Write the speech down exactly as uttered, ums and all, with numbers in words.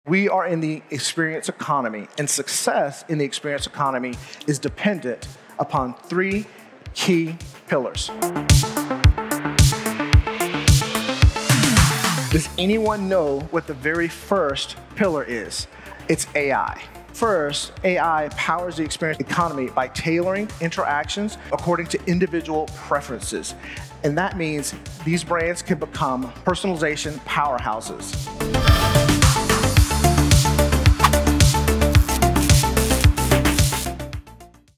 We are in the experience economy, and success in the experience economy is dependent upon three key pillars. Does anyone know what the very first pillar is? It's A I. First, A I powers the experience economy by tailoring interactions according to individual preferences. And that means these brands can become personalization powerhouses.